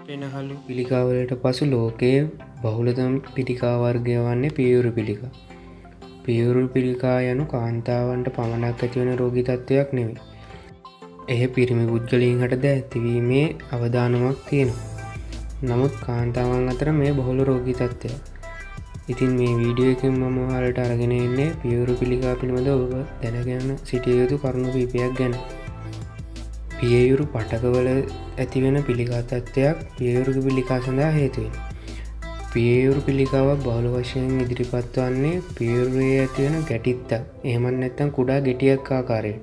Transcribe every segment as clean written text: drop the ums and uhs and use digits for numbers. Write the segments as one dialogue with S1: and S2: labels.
S1: පෙනහළු පිළිකාවලට පසු ලෝකයේ බහුලතම පිළිකා වර්ගය වන්නේ පියවරු පිළිකා. පියවරු පිළිකා යනු කාන්තාවන්ට පමණක් ඇතිවන රෝගී තත්ත්වයක් නෙවෙයි. එය පිරිමි පුද්ගලයන් හටද ඇතිවීමේ අවදානමක් තියෙනවා. නමුත් කාන්තාවන් අතර මේ බහුල රෝගී තත්ත්වයක්. ඉතින් මේ වීඩියෝ එකෙන් මම ඔයාලට අරගෙන එන්නේ පියවරු පිළිකා පිළිබඳ ඔබ දැනගෙන සිටිය යුතු කරුණු කිහිපයක් ගැන. පියවරු පටකවල ඇතිවෙන පිළිකා තත්ත්වයක් පියවරු පිළිකා සඳහා හේතු වෙනවා. පියවරු පිළිකාවක් බහුල වශයෙන් ඉදිරිපත් වන්නේ පියවරුවේ ඇතිවන ගැටිත්තක්. එහෙම නැත්නම් කුඩා ගෙටියක් ආකාරයෙන්.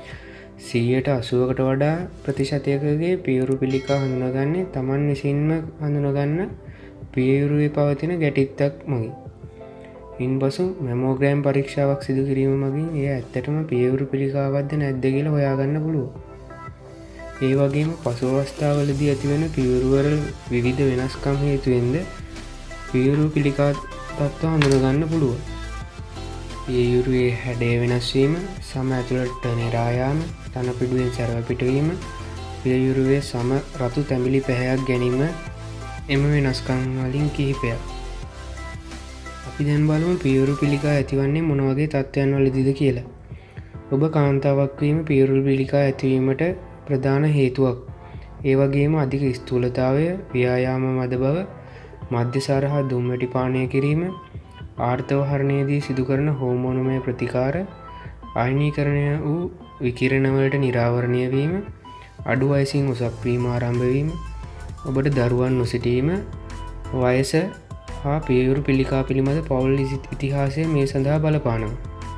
S1: 80%කට වඩා ප්‍රතිශතයකගේ පියවරු පිළිකා හඳුනාගන්නේ Taman විසින්ම හඳුනාගන්න පියවරුවේ පවතින ගැටිත්තක් මගින්. ඉන්පසු මැමෝග්‍රෑම් පරීක්ෂාවක් සිදු කිරීම මගින් එය ඇත්තටම පියවරු පිළිකාවක්ද නැද්ද කියලා හොයාගන්න පුළුවන්. ඒ වගේම පසු අවස්ථාවලදී ඇතිවන පියවරුවල විවිධ වෙනස්කම් හේතුවෙන්ද පියවරු පිළිකා තත්ත්ව හඳුනගන්න පුළුවන්. පියවරුවේ හැඩය වෙනස් වීම, සම ඇතුළට නෙරා යාම, තන පිඩුවෙන් සැරව පිටවීම, පියවරුවේ සම රතු තැඹිලි පැහැයක් ගැනීම එම වෙනස්කම් වලින් කිහිපයක්. අපි දැන් බලමු පියවරු පිළිකා ඇතිවන්නේ මොන වගේ තත්ත්වයන් වලදීද කියලා. ඔබ කාන්තාවක් වීම පියවරු පිළිකා ඇතිවීමට ප්‍රධාන හේතුවක්. ඒ වගේම අධික ස්ථූලතාවය, ව්‍යායාම මද බව, මද්‍යසාර හා දුම්වැටි පානය කිරීම, ආර්තවහරණයේදී සිදු කරන හෝමෝනමය ප්‍රතිකාර, ආයනීකරණය වූ විකිරණවලට නිරාවරණය වීම, අඩු වයසින් උසක් වීම ආරම්භ වීම, ඔබට දරුවන් නොසිටීම, වයස හා පියවරු පිළිකා පිළිබඳ පෞල් ඉතිහාසය මේ සඳහා බලපානවා.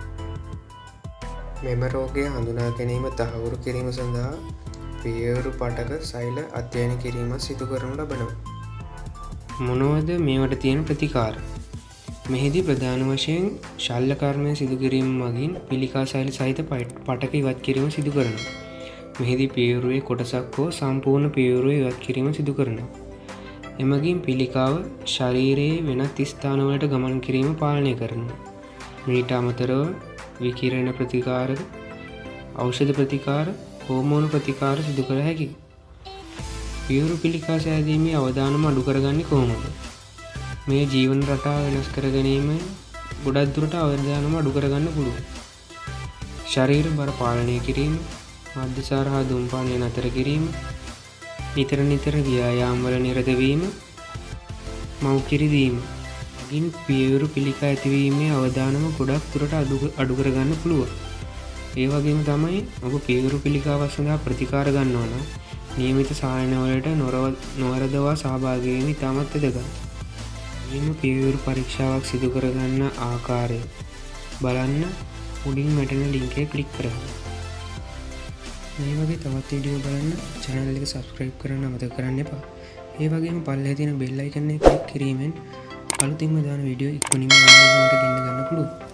S1: මෙම රෝගය හඳුනා ගැනීම තහවුරු කිරීම සඳහා පියවරු පටක සෛල අධ්‍යයන කිරීම සිදු කරනු ලබනවා. මොනවද මේවට තියෙන ප්‍රතිකාර? මෙහිදී ප්‍රධාන වශයෙන් ශල්‍ය කර්මය සිදු කිරීම මගින් පිළිකා සෛල සහිත පටක ඉවත් කිරීම සිදු කරනවා. මෙහිදී පියවරුවේ කොටසක් හෝ සම්පූර්ණ පියවරුව ඉවත් කිරීම සිදු කරනවා. එමගින් පිළිකාව ශරීරයේ වෙනත් ස්ථානවලට ගමන් කිරීම පාලනය කරනවා. මීට අමතරව විකිරණ ප්‍රතිකාර, ඖෂධ ප්‍රතිකාර, හෝමෝන ප්‍රතිකාර සිදු කර හැකියි. පියවරු පිළිකා සෑදීමේ අවදානම අඩු කරගන්නේ කොහොමද? මේ ජීවන රටාව වෙනස් කර ගැනීම ගොඩක් දුරට අවදානම අඩු කරගන්න පුළුවන්. ශරීර බර පාලනය කිරීම, මද්යසාර හා දුම්පානය නතර කිරීම, නිතර නිතර ව්‍යායාම වල නිරත වීම, මව්කිරි දීම ගින් පියවරු පිළිකා ඇතිවීමේ අවදානම ගොඩක් දුරට අඩු කරගන්න පුළුවන්. ඒ වගේම තමයි ඔබ පියවරු පිළිකාවක් සඳහා ප්‍රතිකාර ගන්නවා නම් නියමිත සායනවලට නොවරදවා සහභාගී වීම ඉතාමත් වැදගත්. මෙම පියවරු පරීක්ෂාවක් සිදු කරගන්න ආකාරය බලන්න උඩින් වැටෙන ලින්ක් එක ක්ලික් කරන්න. මේ වගේ තවත් වීඩියෝ බලන්න channel එක subscribe කරන්න අමතක කරන්න එපා. ඒ වගේම පල්ලෙහා තියෙන bell icon එක ක්ලික් කිරීමෙන් අලුතින්ම දාන වීඩියෝ ඉක්මනින්ම ඔයාලට ගෙන්න ගන්න පුළුවන්.